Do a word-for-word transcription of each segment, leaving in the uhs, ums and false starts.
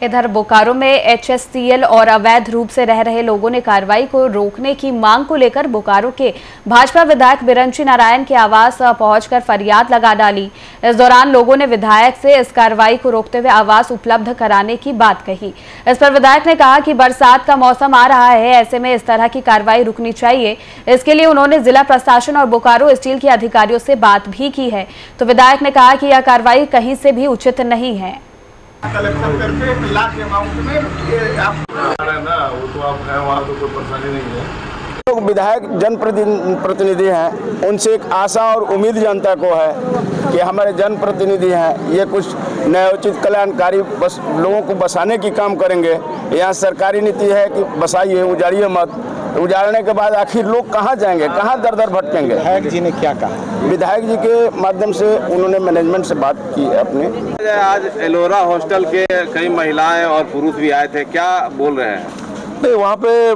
इधर बोकारो में H S C L और अवैध रूप से रह रहे लोगों ने कार्रवाई को रोकने की मांग को लेकर बोकारो के भाजपा विधायक बिरंची नारायण के आवास पहुंचकर फरियाद लगा डाली। इस दौरान लोगों ने विधायक से इस कार्रवाई को रोकते हुए आवास उपलब्ध कराने की बात कही। इस पर विधायक ने कहा कि बरसात का मौसम आ रहा है, ऐसे में इस तरह की कार्रवाई रुकनी चाहिए। इसके लिए उन्होंने जिला प्रशासन और बोकारो स्टील के अधिकारियों से बात भी की है। तो विधायक ने कहा कि यह कार्रवाई कहीं से भी उचित नहीं है। कलेक्शन करके एक लाख अमाउंट में आप ना वो तो आप हैं वहाँ तो कोई परेशानी नहीं है। लोग विधायक जनप्रतिनिधि हैं, उनसे एक आशा और उम्मीद जनता को है कि हमारे जनप्रतिनिधि हैं, ये कुछ न्यायोचित कल्याणकारी बस लोगों को बसाने की काम करेंगे। यहाँ सरकारी नीति है कि बसाइए, उजाड़िए मत। उजाड़ने के बाद आखिर लोग कहाँ जाएंगे, कहाँ दर दर भटकेंगे। विधायक जी ने क्या कहा? विधायक जी के माध्यम से उन्होंने मैनेजमेंट से बात की अपने। आज एलोरा हॉस्टल के कई महिलाएं और पुरुष भी आए थे, क्या बोल रहे हैं? नहीं, वहाँ पे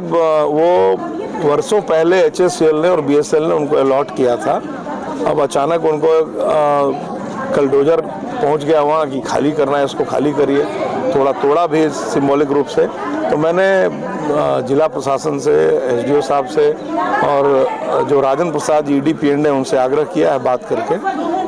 वो वर्षों पहले एच एस सी एल ने और बी एस एल ने उनको अलॉट किया था। अब अचानक उनको कलडोजर पहुँच गया वहाँ कि खाली करना है, इसको खाली करिए। थोड़ा तोड़ा भी सिंबॉलिक रूप से। तो मैंने जिला प्रशासन से, एस डी ओ साहब से और जो Rajan Prasad E D P N ने उनसे आग्रह किया है बात करके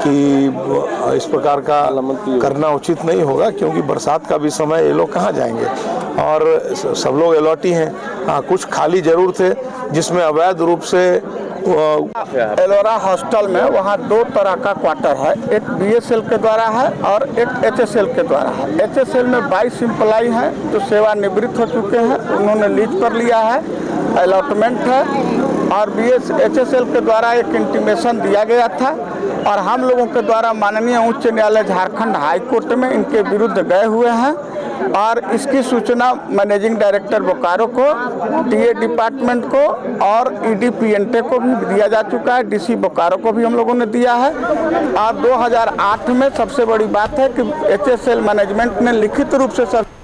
कि इस प्रकार का करना उचित नहीं होगा, क्योंकि बरसात का भी समय, ये लोग कहाँ जाएंगे और सब लोग अलॉटी हैं। हाँ, कुछ खाली जरूर थे जिसमें अवैध रूप से एलोरा हॉस्टल में वहाँ दो तरह का क्वार्टर है, एक बी एस एल के द्वारा है और एक एच एस एल के द्वारा है। एच एस एल में बाईस एम्प्लाई हैं जो सेवानिवृत्त हो चुके हैं, उन्होंने लीज पर लिया है, अलॉटमेंट है। और B S H S L के द्वारा एक इंटीमेशन दिया गया था और हम लोगों के द्वारा माननीय उच्च न्यायालय झारखंड हाई कोर्ट में इनके विरुद्ध गए हुए हैं और इसकी सूचना मैनेजिंग डायरेक्टर बोकारो को, डी ए डिपार्टमेंट को और ई डी पी एन टे को भी दिया जा चुका है। डी सी बोकारो को भी हम लोगों ने दिया है। और दो हज़ार आठ में सबसे बड़ी बात है कि एच एस एल मैनेजमेंट ने लिखित रूप से सब